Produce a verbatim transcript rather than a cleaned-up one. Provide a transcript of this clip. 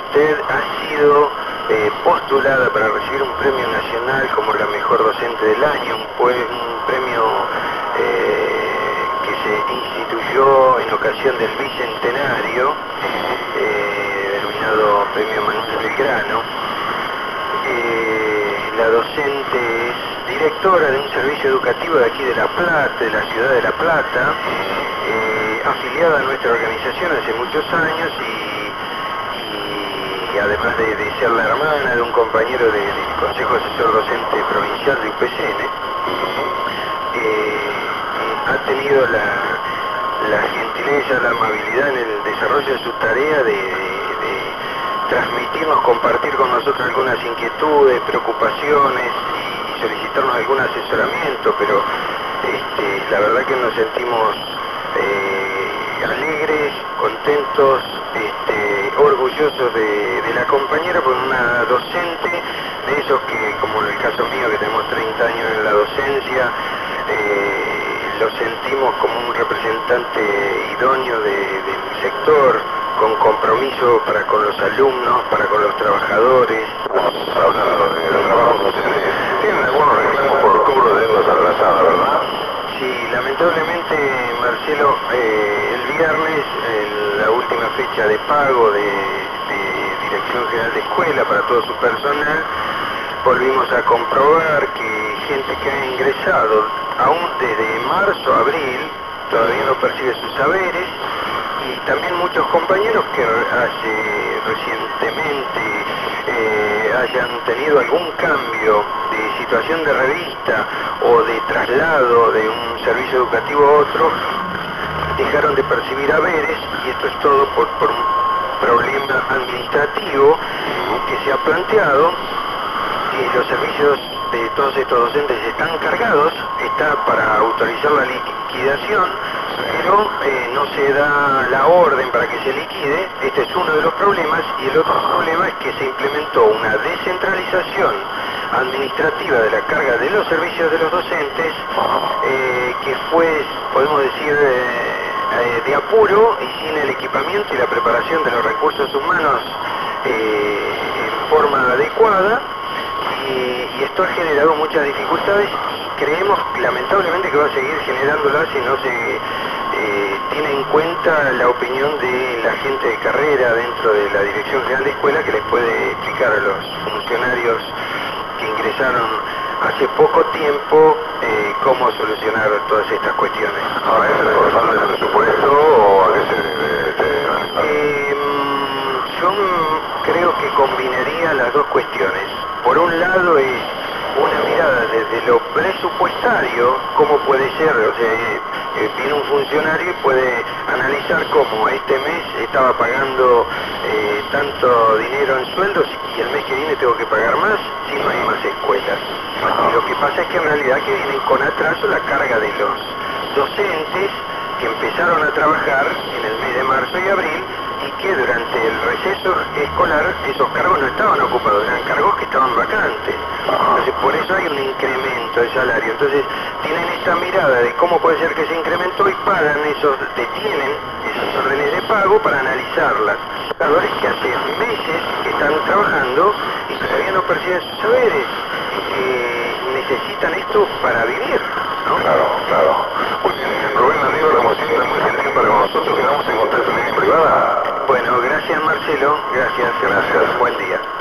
usted ha sido eh, postulada para recibir un premio nacional como la mejor docente del año, un, un premio eh, que se instituyó en ocasión del bicentenario, eh, denominado Premio Manuel Belgrano. Eh, la docente es directora de un servicio educativo de aquí de La Plata, de la ciudad de La Plata, eh, afiliada a nuestra organización hace muchos años y, y además de, de ser la hermana de un compañero de, del Consejo Asesor Docente Provincial de U P C N, eh, ha tenido la, la gentileza, la amabilidad en el desarrollo de su tarea de, de, de transmitirnos, compartir con nosotros algunas inquietudes, preocupaciones y solicitarnos algún asesoramiento, pero este, la verdad que nos sentimos eh, alegres, contentos, este, orgullosos de, de la compañera, por una docente de esos que, como en el caso mío que tenemos treinta años en la docencia, eh, lo sentimos como un representante idóneo de, del sector, con compromiso para con los alumnos, para con los trabajadores. Hablando del trabajo docente, ¿tienen algunos reclamos por cobro de deudas atrasadas, verdad? Sí, lamentablemente, Marcelo, eh, el viernes, en la última fecha de pago de, de Dirección General de Escuela para todo su personal, volvimos a comprobar que gente que ha ingresado aún desde marzo, abril, todavía no percibe sus saberes, y también muchos compañeros que hace recientemente eh, hayan tenido algún cambio de situación de revista o de traslado de un servicio educativo a otro, dejaron de percibir haberes, y esto es todo por, por un problema administrativo que se ha planteado, que los servicios de todos estos docentes están cargados, está para autorizar la liquidación, pero eh, no se da la orden para que se liquide. Este es uno de los problemas, y el otro problema es que se implementó una descentralización administrativa de la carga de los servicios de los docentes, eh, que fue, podemos decir, eh, de apuro y sin el equipamiento y la preparación de los recursos humanos eh, en forma adecuada, y, y esto ha generado muchas dificultades, y creemos lamentablemente que va a seguir generándolas si no se eh, tiene en cuenta la opinión de la gente de carrera dentro de la Dirección General de Escuela, que les puede explicar a los funcionarios que ingresaron hace poco tiempo eh, cómo solucionar todas estas cuestiones. Ahora, ¿es por falta de presupuesto o a qué se debe este eh, Yo creo que combinaría las dos cuestiones. Por un lado es una mirada desde lo presupuestario, cómo puede ser, o sea, eh, viene un funcionario y puede analizar cómo este mes estaba pagando eh, tanto dinero en sueldos y el mes que viene tengo que pagar más si no hay más escuelas. Y lo que pasa es que en realidad que vienen con atraso la carga de los docentes que empezaron a trabajar en el mes de marzo y abril, y que durante el receso escolar esos cargos no estaban ocupados, eran cargos que estaban vacantes. Entonces por eso hay un incremento de salario. Entonces tienen esta mirada de cómo puede ser que se incrementó y pagan esos, detienen esos órdenes de pago para analizarlas. Trabajadores que hace meses que están trabajando y todavía no perciben sus saberes, y que necesitan esto para vivir, ¿no? Claro, claro. Muy bien, Rubén Landino, como siempre, muy gentil para con nosotros, quedamos en contacto en línea privada. Bueno, gracias Marcelo, gracias, gracias, buen día.